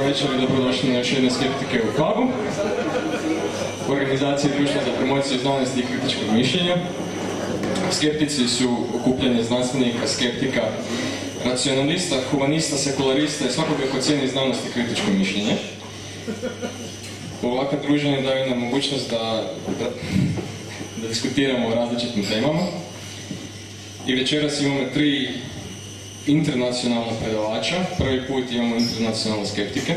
večer i dobrodošli na još jedne skeptike u pubu, organizacije Društva za promociju znanosti i kritičkog mišljenja. Skeptici su okupljanje znanstvenika, skeptika, racionalista, humanista, sekularista i svakoga ko cijeni znanost i kritičko mišljenje. Ovakve druženje daju nam mogućnost da diskutiramo o različitim temama. I večeras imamo 3 internacionalna predavača. Prvi put imamo internacionalne skeptike,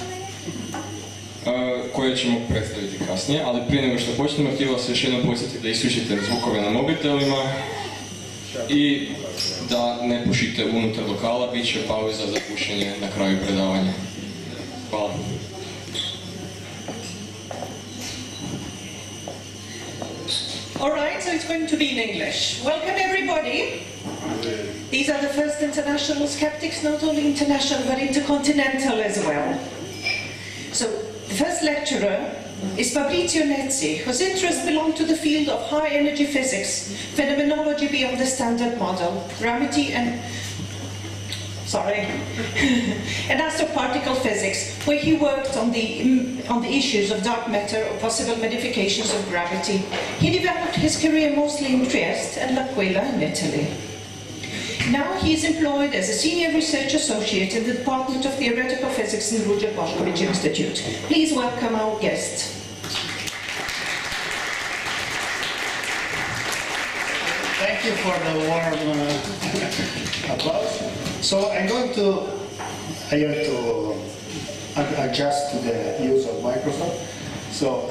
koje ćemo predstaviti kasnije, ali prije nego što počnemo, htio vas još jednom podsjetiti da isključite zvukove na mobitelima i da ne pušite unutar lokala, bit će pauza za pušenje na kraju predavanja. Hvala. Alright, so it's going to be in English. Welcome everybody. These are the first international skeptics, not only international but intercontinental as well. So, the first lecturer is Fabrizio Nezzi, whose interests belong to the field of high energy physics, phenomenology beyond the standard model, gravity and and astroparticle physics, where he worked on the issues of dark matter or possible modifications of gravity. He developed his career mostly in Trieste and L'Aquila in Italy. Now he is employed as a senior research associate in the Department of Theoretical Physics in Ruđer Bošković Institute. Please welcome our guest. Thank you for the warm applause. So I have to adjust to the use of microphone. So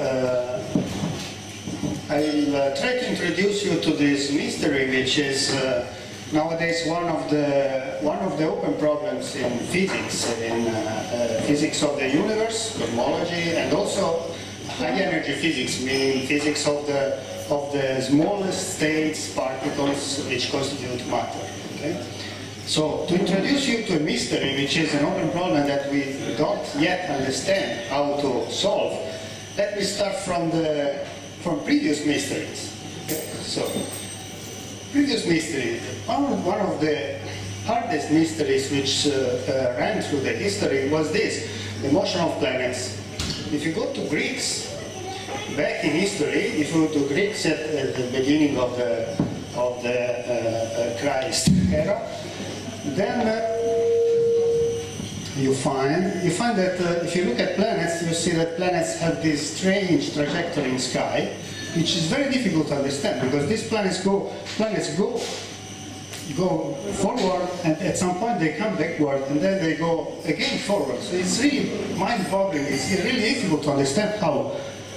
I'll try to introduce you to this mystery, which is nowadays one of the open problems in physics of the universe, cosmology, and also high energy physics, meaning physics of the smallest states, particles, which constitute matter. Okay? So, to introduce you to a mystery, which is an open problem that we don't yet understand how to solve, let me start from previous mysteries. Okay? So, previous mystery, one of the hardest mysteries which ran through the history was this, the motion of planets. If you go to Greeks, back in history, if you go to Greeks at the beginning of the Christ era, then you find that if you look at planets, you see that planets have this strange trajectory in sky, which is very difficult to understand because these planets go forward, and at some point they come backward, and then they go again forward. So it's really mind-boggling. It's really difficult to understand how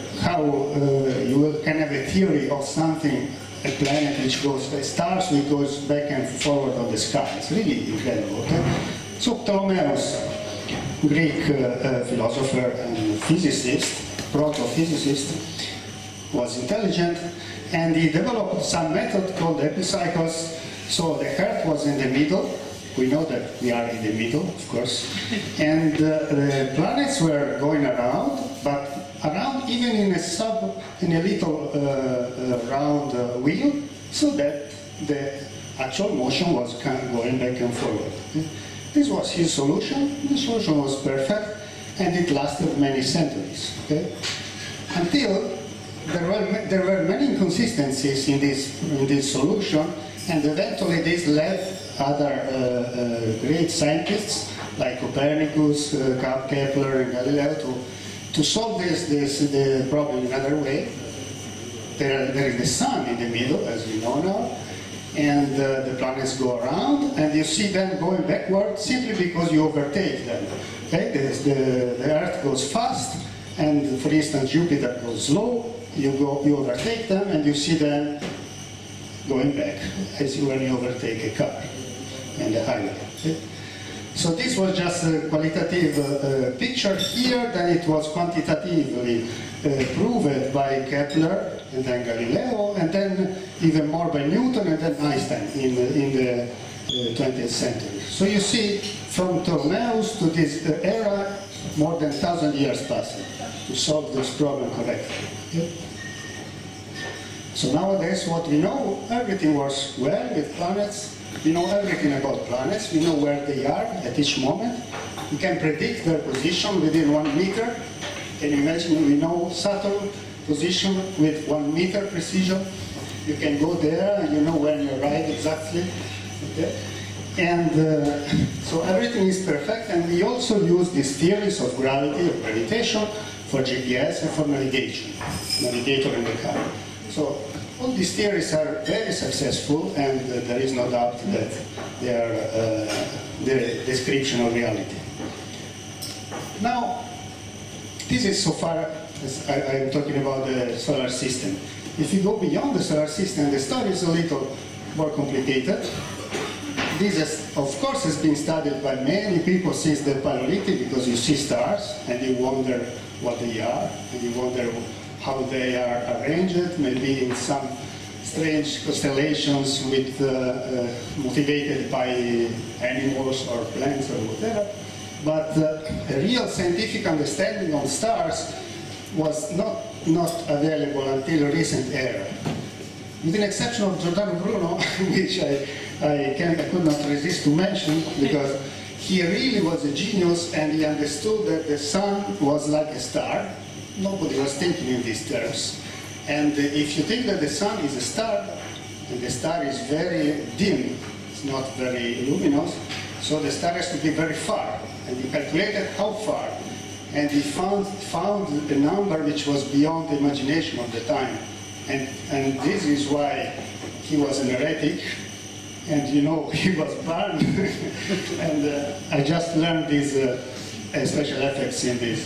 you can have a theory of something, a planet which goes, stars which goes back and forward on the sky. It's really incredible. Okay? So Ptolemaeus, Greek philosopher and physicist, proto-physicist, was intelligent, and he developed some method called epicycles. So the Earth was in the middle. We know that we are in the middle, of course. And the planets were going around, but around even in a little round wheel, so that the actual motion was kind of going back and forward. This was his solution. The solution was perfect, and it lasted many centuries. Okay? Until there were many inconsistencies in this solution, and eventually this led other great scientists like Copernicus, Kepler, and Galileo to solve the problem in another way. There is the sun in the middle, as we know now, and the planets go around, and you see them going backward simply because you overtake them. Okay? The Earth goes fast, and for instance Jupiter goes slow. You overtake them, and you see them going back, as when you overtake a car in the highway. Okay? So this was just a qualitative picture here, then it was quantitatively proved by Kepler, and then Galileo, and then even more by Newton, and then Einstein in the 20th century. So you see, from Ptolemaios to this era, more than 1,000 years passed to solve this problem correctly. Okay? So nowadays what we know, everything works well with planets. We know everything about planets. We know where they are at each moment. We can predict their position within 1 meter. Can you imagine? We know Saturn position with 1 meter precision. You can go there and you know when you arrive exactly. Okay? And so everything is perfect, and we also use these theories of gravity, of gravitation, for GPS and for navigation, navigator in the car. So all these theories are very successful, and there is no doubt that they are the description of reality. Now, this is so far as I'm talking about the solar system. If you go beyond the solar system, the story is a little more complicated. This, of course, has been studied by many people since the Paleolithic, because you see stars and you wonder what they are, and you wonder how they are arranged, maybe in some strange constellations with, motivated by animals or plants or whatever. But a real scientific understanding of stars was not available until a recent era. With the exception of Giordano Bruno, which I could not resist to mention, because he really was a genius and he understood that the sun was like a star. Nobody was thinking in these terms. And if you think that the sun is a star, and the star is very dim, it's not very luminous, so the star has to be very far. And he calculated how far. And he found a number which was beyond the imagination of the time. And this is why he was an heretic, and you know, he was burned. And I just learned these special effects in this,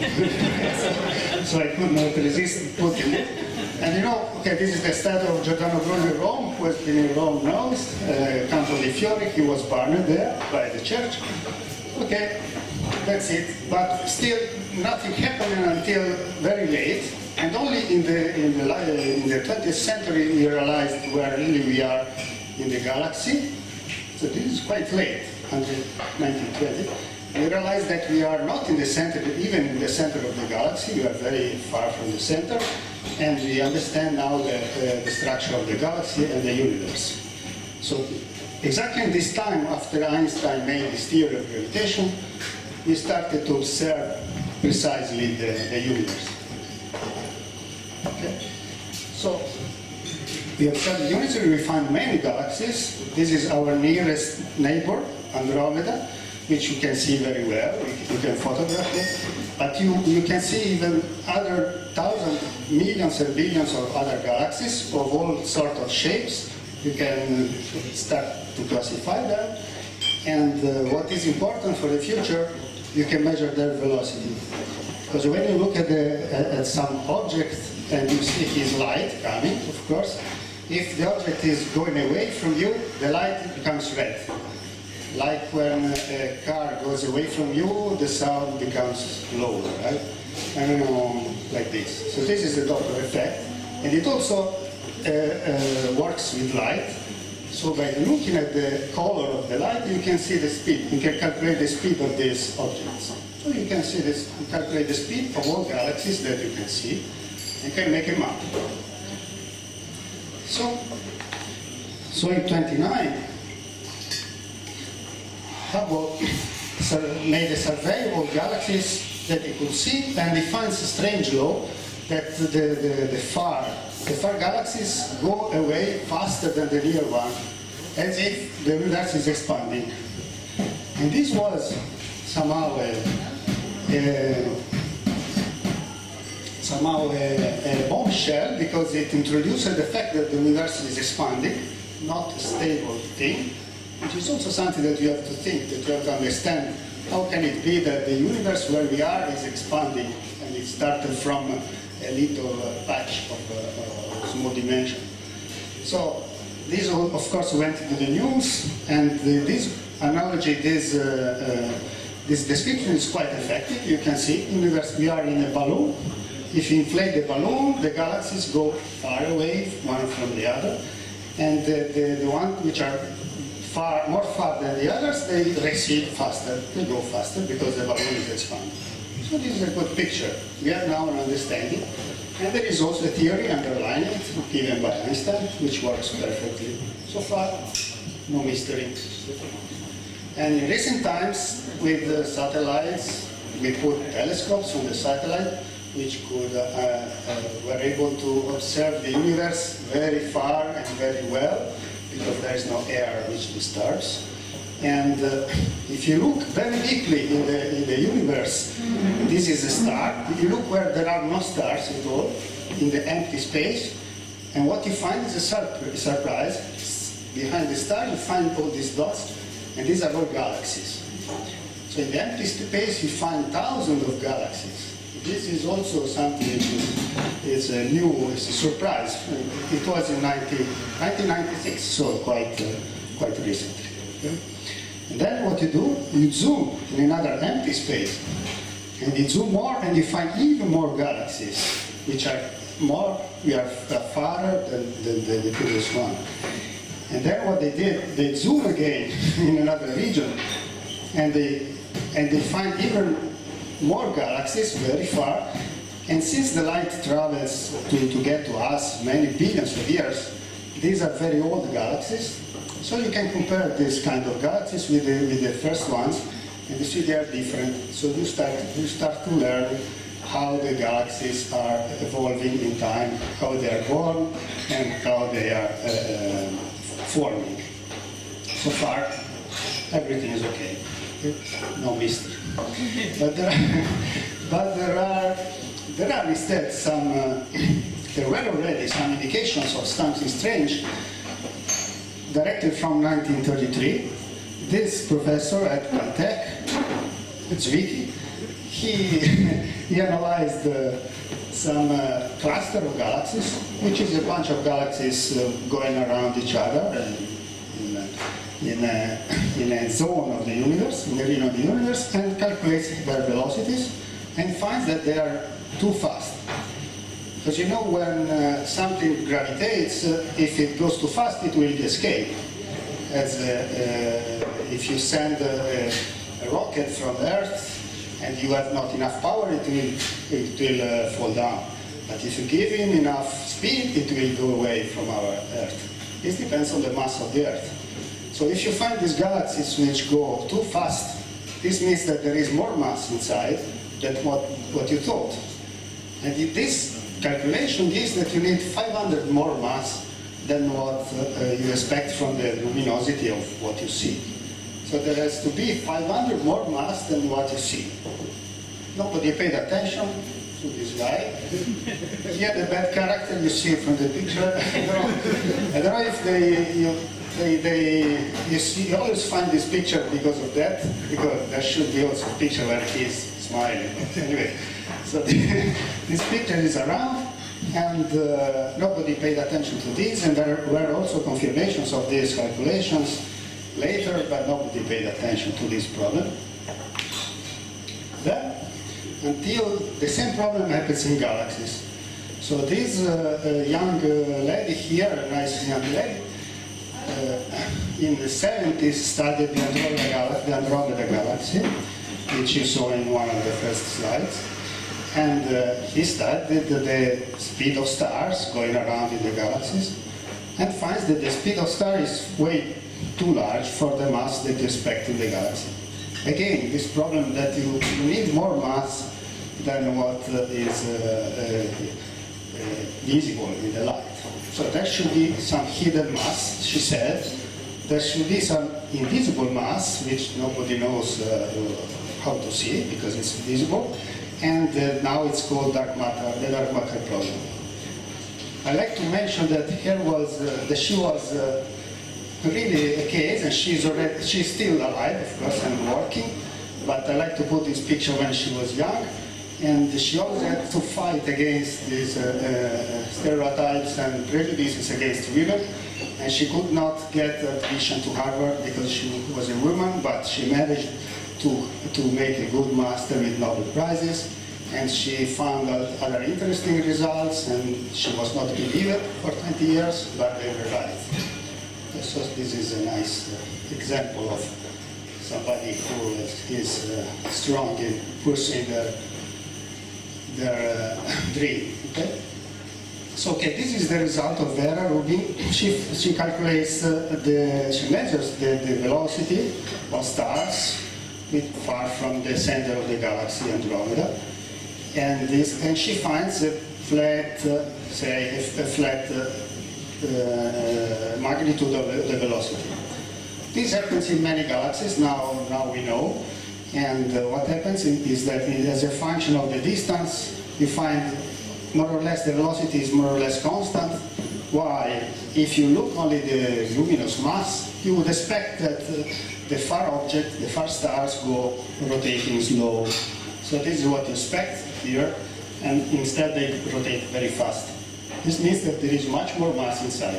so I could not resist putting it. And you know, okay, this is the statue of Giordano Bruno in Rome, who has been in Rome knows, Campo dei Fiori. He was burned there by the church. Okay, that's it. But still, nothing happened until very late. And only in the 20th century we realized where really we are in the galaxy. So this is quite late, until 1920. We realized that we are not in the center, even in the center of the galaxy. We are very far from the center. And we understand now the structure of the galaxy and the universe. So exactly in this time, after Einstein made this theory of gravitation, we started to observe precisely the universe. Okay. So we observe the universe, we find many galaxies. This is our nearest neighbor, Andromeda, which you can see very well. You can photograph it. But you can see even other thousands, millions and billions of other galaxies of all sorts of shapes. You can start to classify them. And what is important for the future, you can measure their velocity. Because when you look at some object and you see his light coming, of course, if the object is going away from you, the light becomes red. Like when a car goes away from you, the sound becomes lower, right? And like this. So this is the Doppler effect. And it also works with light. So by looking at the color of the light, you can see the speed. You can calculate the speed of these objects. So you can see this, you calculate the speed of all galaxies that you can see, and can make a map. So in 1929, Hubble made a survey of all galaxies that he could see, and he finds a strange law that the far galaxies go away faster than the near one, as if the universe is expanding. And this was somehow a bombshell, because it introduced the fact that the universe is expanding, not a stable thing, which is also something that you have to think, that you have to understand. How can it be that the universe where we are is expanding, and it started from a little patch of small dimension? So this, of course, went to the news, and this analogy, this description is quite effective. You can see, in the universe, we are in a balloon. If you inflate the balloon, the galaxies go far away, one from the other, and the ones which are more far than the others, they recede faster, they go faster, because the balloon is expanding. So this is a good picture. We have now an understanding. And there is also a theory underlying it, given by Einstein, which works perfectly. So far, no mystery. And in recent times, with the satellites, we put telescopes on the satellite, which were able to observe the universe very far and very well, because there is no air which disturbs. And if you look very deeply in the universe, this is a star. If you look where there are no stars at all, in the empty space, and what you find is a surprise. Behind the star, you find all these dots, and these are all galaxies. So in the empty space, you find thousands of galaxies. This is also something which is a surprise. It was in 1996, so quite recently. Okay? And then what you do, you zoom in another empty space, and you zoom more, and you find even more galaxies, which are farther than the previous one. And then what they did, they zoom again in another region, and they find even more galaxies very far. And since the light travels to get to us many billions of years, these are very old galaxies. So you can compare this kind of galaxies with the first ones, and you see they are different. So you start to learn how the galaxies are evolving in time, how they are born, and how they are forming. So far, everything is okay. No mystery. But there are instead some. There were already some indications of something strange. Directly from 1933, this professor at Caltech, Zwicky, he analyzed some cluster of galaxies, which is a bunch of galaxies going around each other in a zone of the universe, in the region of the universe, and calculates their velocities, and finds that they are too fast. Because you know when something gravitates, if it goes too fast, it will escape. As if you send a rocket from Earth and you have not enough power, it will fall down. But if you give it enough speed, it will go away from our Earth. This depends on the mass of the Earth. So if you find these galaxies which go too fast, this means that there is more mass inside than what you thought. And this calculation gives that you need 500 more mass than what you expect from the luminosity of what you see. So there has to be 500 more mass than what you see. Nobody paid attention to this guy. Here the bad character you see from the picture. I don't know if you always find this picture because of that, because there should be also a picture where he is smiling. Anyway, so this picture is around, and nobody paid attention to this, and there were also confirmations of these calculations later, but nobody paid attention to this problem. Then, until the same problem happens in galaxies. So this young lady here, a nice young lady, in the 70s studied the Andromeda galaxy, which you saw in one of the first slides. And he studied the speed of stars going around in the galaxies, and finds that the speed of stars is way too large for the mass that you expect in the galaxy. Again, this problem that you need more mass than what is visible in the light. So there should be some hidden mass, she said. There should be some invisible mass, which nobody knows how to see because it's invisible. And now it's called dark matter, the dark matter problem. I like to mention that here was that she was really a case, and she's still alive, of course, and working. But I like to put this picture when she was young, and she always had to fight against these stereotypes and prejudices against women. And she could not get admission to Harvard because she was a woman, but she managed to make a good master with Nobel Prizes, and she found out other interesting results, and she was not believed for 20 years, but they were right. So this is a nice example of somebody who is strong in pursuing dream. Okay? So, okay, this is the result of Vera Rubin. She calculates she measures the velocity of stars far from the center of the galaxy Andromeda, and she finds a flat, magnitude of the velocity. This happens in many galaxies. Now we know, and what happens is that as a function of the distance, you find more or less the velocity is more or less constant, while if you look only the luminous mass, you would expect that the far object, the far stars go rotating slow. So this is what you expect here, and instead they rotate very fast. This means that there is much more mass inside.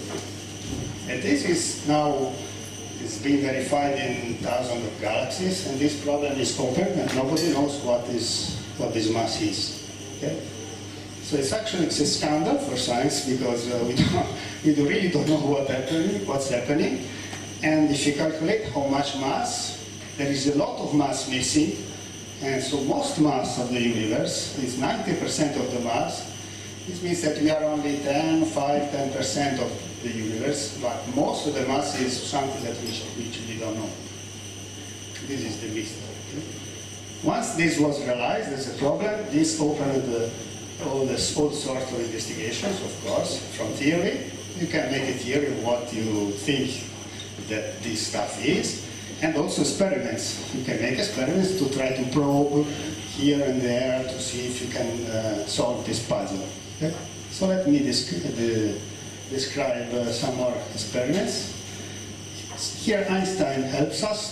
And this is now being verified in thousands of galaxies, and this problem is open, and nobody knows what this mass is. Okay? So it's a scandal for science, because we really don't know what's happening. And if you calculate how much mass, there is a lot of mass missing. And so most mass of the universe is 90% of the mass. This means that we are only 10% of the universe, but most of the mass is something that which we don't know. This is the mystery. Okay? Once this was realized as a problem, this opened all sorts of investigations, of course, from theory. You can make a theory of what you think that this stuff is, and also experiments. You can make experiments to try to probe here and there to see if you can solve this puzzle. Okay? So let me describe some more experiments. Here Einstein helps us.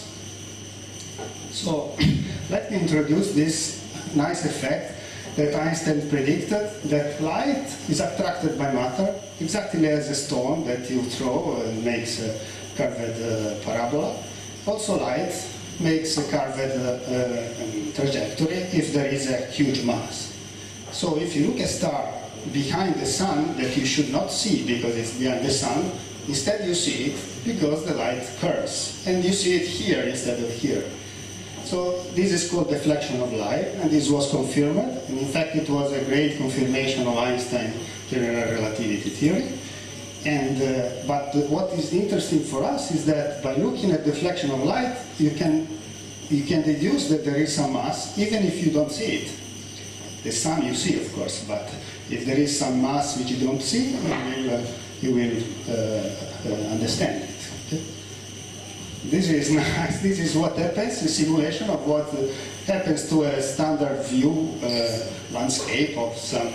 So let me introduce this nice effect that Einstein predicted, that light is attracted by matter, exactly as a stone that you throw and makes a curved parabola. Also light makes a curved trajectory if there is a huge mass. So if you look at a star behind the sun that you should not see because it's behind the sun, instead you see it because the light curves, and you see it here instead of here. So this is called deflection of light, and this was confirmed, and in fact it was a great confirmation of Einstein's general relativity theory. And but what is interesting for us is that by looking at deflection of light, you can deduce that there is some mass even if you don't see it. The sun you see, of course, but if there is some mass which you don't see, you will understand it. Okay? This is nice. This is what happens, a simulation of what happens to a standard view landscape of some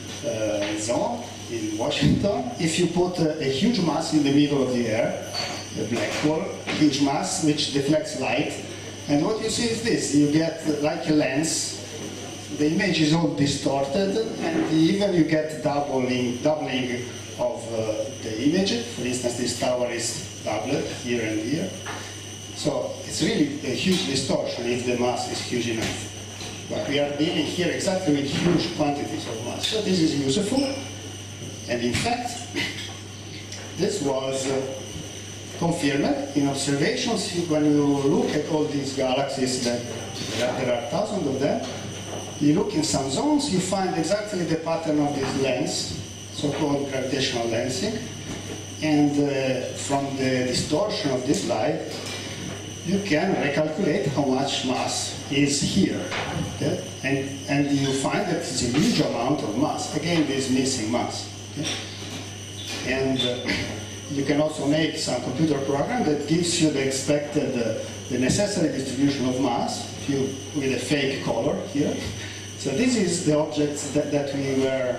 zone in Washington. If you put a huge mass in the middle of the air, a black hole, huge mass which deflects light, and what you see is this: you get like a lens. The image is all distorted, and even you get doubling of the image. For instance, this tower is doubled here and here. So it's really a huge distortion if the mass is huge enough. But we are dealing here exactly with huge quantities of mass. So this is useful. And in fact, this was confirmed in observations. When you look at all these galaxies, that there are thousands of them, you look in some zones, you find exactly the pattern of this lens, so-called gravitational lensing. And from the distortion of this light, you can recalculate how much mass is here. Okay? And you find that it's a huge amount of mass. Again, this missing mass. Okay? And you can also make some computer program that gives you the expected, the necessary distribution of mass with a fake color here. So this is the object that we were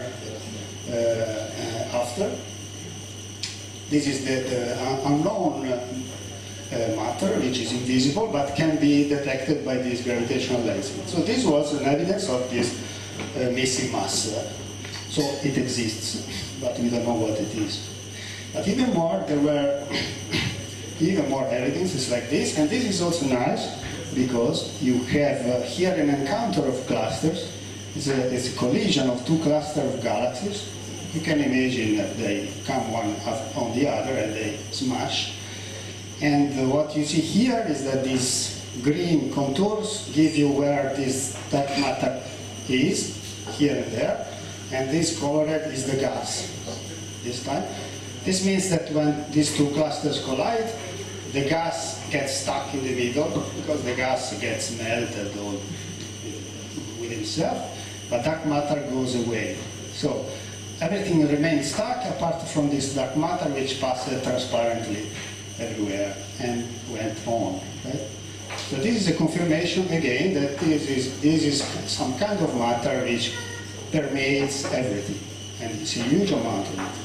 after. This is the unknown matter, which is invisible, but can be detected by this gravitational lensing. So this was an evidence of this missing mass. So it exists, but we don't know what it is. But even more, there were even more evidences like this, and this is also nice because you have here an encounter of clusters. It's a collision of two clusters of galaxies. You can imagine that they come one on the other and they smash. And what you see here is that these green contours give you where this dark matter is. here and there, and this colored is the gas this time. This means that when these two clusters collide, the gas gets stuck in the middle because the gas gets melted all with itself, but dark matter goes away. So everything remains stuck apart from this dark matter which passed transparently everywhere and went on. Right? So this is a confirmation again that this is some kind of matter which permeates everything, and it's a huge amount of it.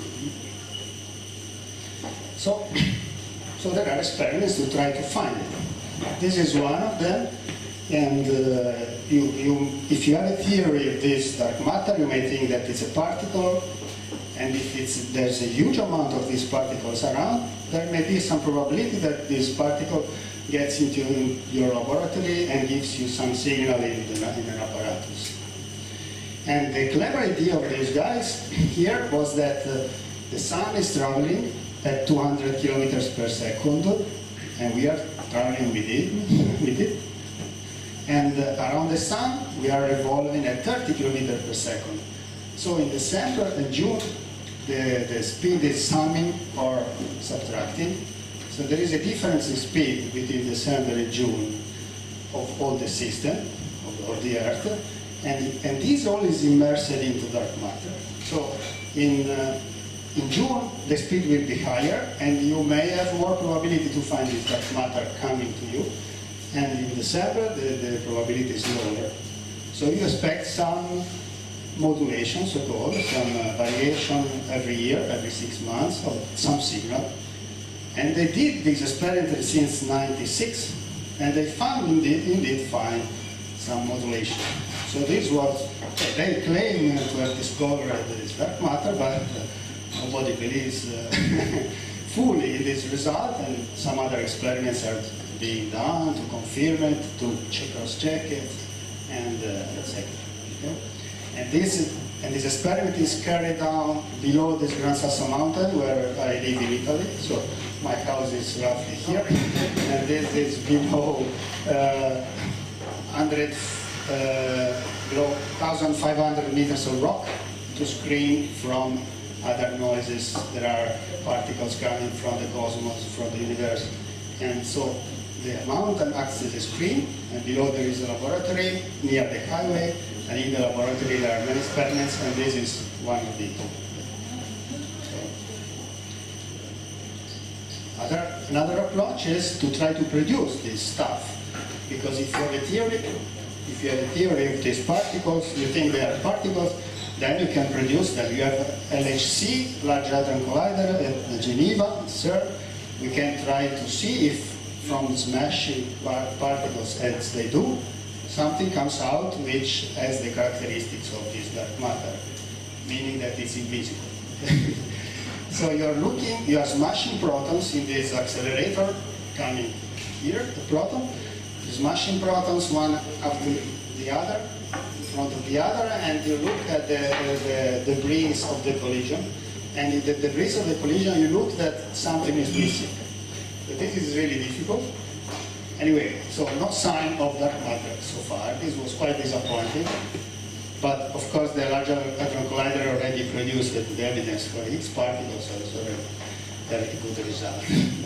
So there are experiments to try to find it. This is one of them, and if you have a theory of this dark matter, you may think that it's a particle, and if there's a huge amount of these particles around, there may be some probability that this particle gets into your laboratory and gives you some signal in an apparatus. And the clever idea of these guys here was that the sun is traveling at 200 kilometers per second, and we are traveling with it. And around the sun, we are revolving at 30 kilometers per second. So in December and June, the speed is summing or subtracting. So there is a difference in speed between December and June of all the system, of the Earth, and this all is immersed into dark matter. So in June, the speed will be higher, and you may have more probability to find this dark matter coming to you. And in December, the probability is lower. So you expect some modulation, so-called, some variation every year, every 6 months, of some signal. And they did this experiment since '96, and they found indeed find some modulation. So this was, they claim to have discovered this dark matter, but nobody believes fully in this result, and some other experiments are being done to confirm it, to cross-check it, and etc. Okay? And this experiment is carried down below this Gran Sasso mountain where I live in Italy. So my house is roughly here, and this is below 1,500 meters of rock to screen from other noises. There are particles coming from the cosmos, from the universe, and so the mountain acts as a screen, and below there is a laboratory near the highway, and in the laboratory there are many experiments, and this is one of the two. Another approach is to try to produce this stuff, because if you have a theory of these particles, you think they are particles, then you can produce them. You have LHC, Large Hadron Collider, at Geneva, CERN. We can try to see if from smashing particles as they do, something comes out which has the characteristics of this dark matter, meaning that it's invisible. So you are smashing protons in this accelerator coming here, the proton, smashing protons one after the other, in front of the other, and you look at the debris of the collision. And in the debris of the collision, you look that something is missing. But this is really difficult. Anyway, so no sign of dark matter so far. This was quite disappointing. But of course, the Large Hadron Collider already produced the evidence for Higgs particles, so it's a very good result.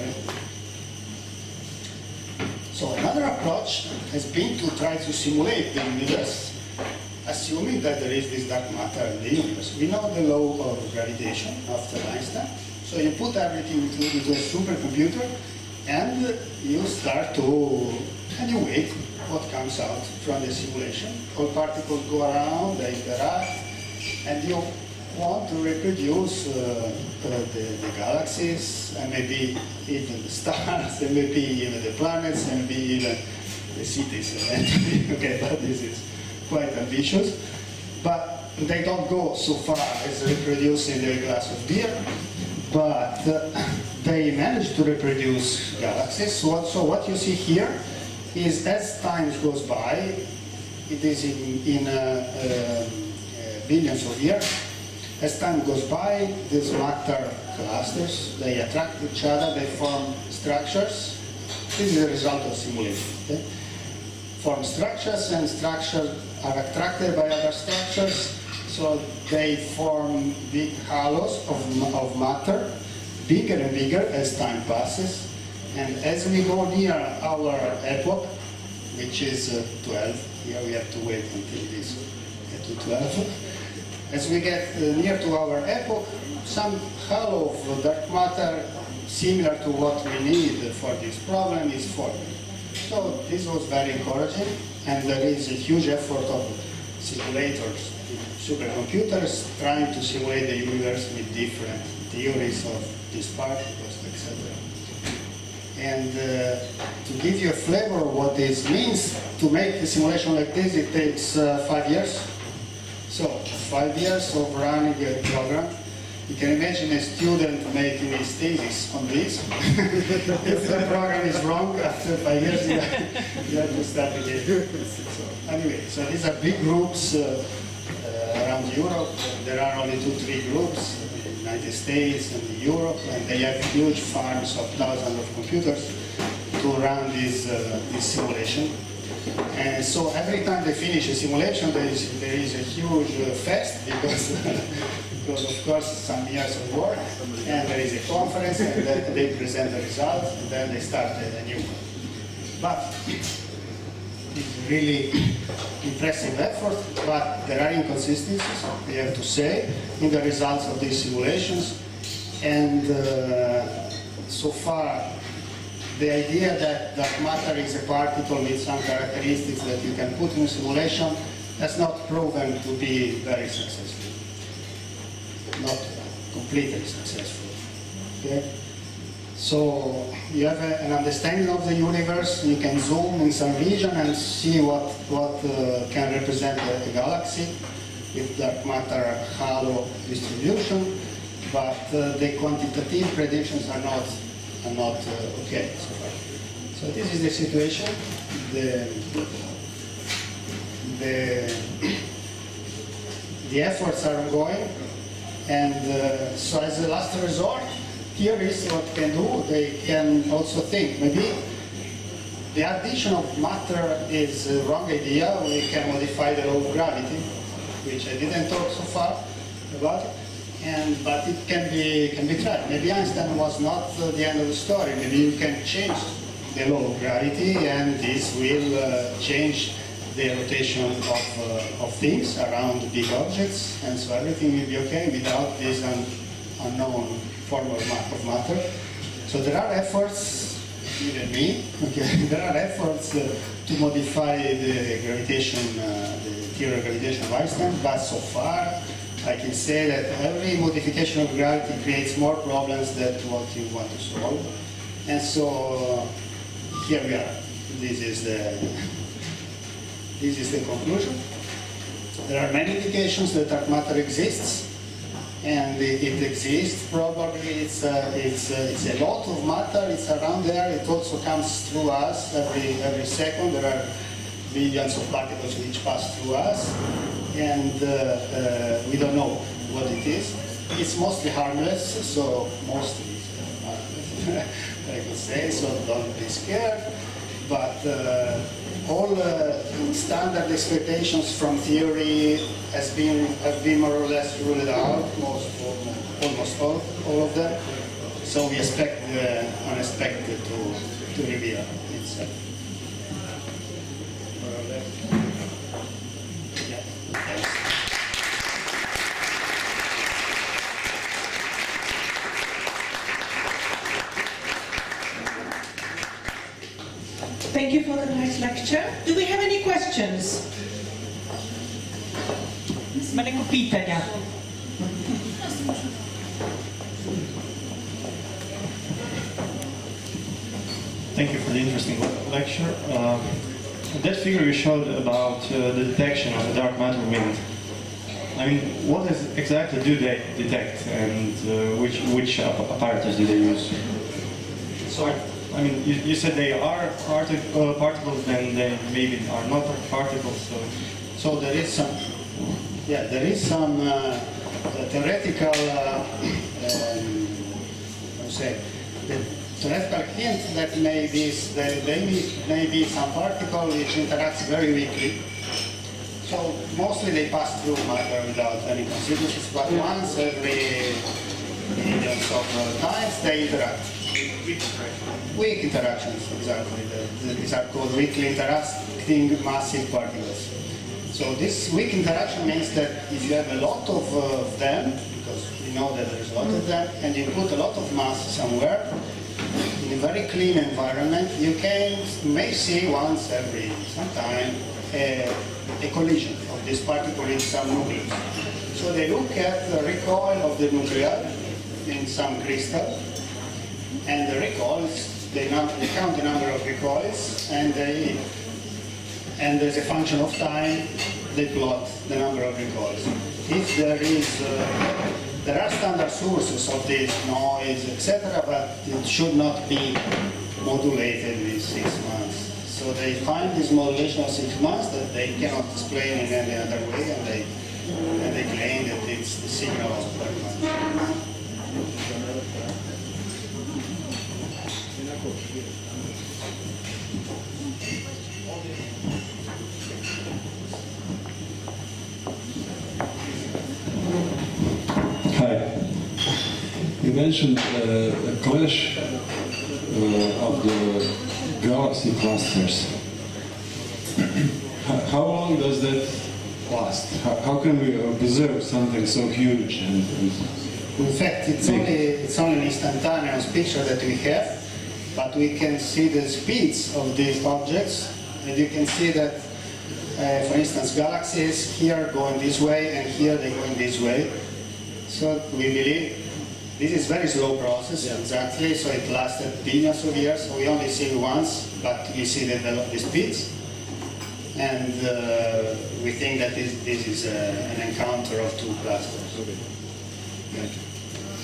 So another approach has been to try to simulate the universe, assuming that there is this dark matter in the universe. We know the law of gravitation after Einstein. So you put everything into a supercomputer, and you start to, and you wait what comes out from the simulation. All particles go around, they interact, and you want to reproduce the galaxies, and maybe even the stars, and maybe even the planets, and maybe even the cities eventually. Okay, but this is quite ambitious. But they don't go so far as reproducing a glass of beer, but they manage to reproduce galaxies. So what you see here is as time goes by, it is in billions of years, as time goes by, these matter clusters, they attract each other, they form structures. This is a result of simulation. Okay? form structures, and structures are attracted by other structures, so they form big halos of matter, bigger and bigger as time passes. And as we go near our epoch, which is 12, here we have to wait until this get to 12. As we get near to our epoch, some halo of dark matter similar to what we need for this problem is forming. So this was very encouraging, and there is a huge effort of simulators, supercomputers, trying to simulate the universe with different theories of these particles, etc. And to give you a flavor of what this means, to make a simulation like this, it takes 5 years. So 5 years of running a program. You can imagine a student making his thesis on this. If the program is wrong, after 5 years, you have to start again. So, anyway, so these are big groups around Europe. There are only 2-3 groups in the United States and Europe, and they have huge farms of thousands of computers to run this simulation. And so every time they finish a simulation, there is a huge fest because, because of course some years of work, and there is a conference, and then they present the results, and then they start a new one. But it's really impressive effort, but there are inconsistencies, we have to say, in the results of these simulations. And so far, the idea that dark matter is a particle with some characteristics that you can put in a simulation has not proven to be very successful. Not completely successful. Okay? So you have an understanding of the universe, you can zoom in some region and see what can represent a galaxy with dark matter halo distribution, but the quantitative predictions are not okay so far. So this is the situation. The efforts are ongoing, and so as a last resort, theorists what can do, they can also think maybe the addition of matter is a wrong idea. We can modify the law of gravity, which I didn't talk so far about it. But it can be tried. Maybe Einstein was not the end of the story. Maybe you can change the law of gravity, and this will change the rotation of things around big objects, and so everything will be okay without this unknown form of matter. So there are efforts, even me, okay, there are efforts to modify the gravitation, the theory of gravitation of Einstein, but so far I can say that every modification of gravity creates more problems than what you want to solve. And so here we are. This is the conclusion. There are many indications that dark matter exists, and it exists. Probably it's a lot of matter. It's around there. It also comes through us every second. There are billions of particles which pass through us. And we don't know what it is. It's mostly harmless, so mostly harmless, I could say, so don't be scared. But all standard expectations from theory have been more or less ruled out, almost all of them. So we expect the unexpected to reveal itself. More or less. Thank you for the nice lecture. Do we have any questions? Mene pitanja. Thank you for the interesting lecture. That figure you showed about the detection of the dark matter wind. I mean, what exactly do they detect, and which apparatus do they use? So, I mean, you said they are particles, then they maybe are not particles. So there is some, theoretical, theoretical hint that there may be some particle which interacts very weakly. So mostly they pass through matter without any consequences, but once every millions of times they interact. Weak interactions, exactly. These are called weakly interacting massive particles. So this weak interaction means that if you have a lot of them, because we know that there's a lot of them, and you put a lot of mass somewhere, in a very clean environment, you may see once every some time a collision of this particle in some nucleus. So they look at the recoil of the nuclei in some crystal, and the recoils, they count the number of recoils, and as a function of time, they plot the number of recoils. If there are standard sources of this noise, etc., but it should not be modulated with 6 months. So they find this modulation of 6 months that they cannot explain in any other way, and they claim that it's the signal of Bergman. Hi. You mentioned a clash of the galaxy clusters. How long does that last? How can we observe something so huge? In fact, it's only an instantaneous picture that we have, but we can see the speeds of these objects, and you can see that, for instance, galaxies here going this way, and here they're going this way. So we believe this is a very slow process, exactly, so it lasted billions of years, so we only see it once, but we see the speeds. And we think that this is an encounter of two clusters. Thank you.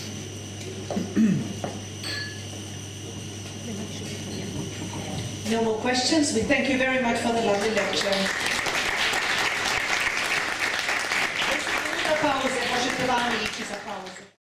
No more questions. We thank you very much for the lovely lecture. Pauza, možete vani ići za pauzu.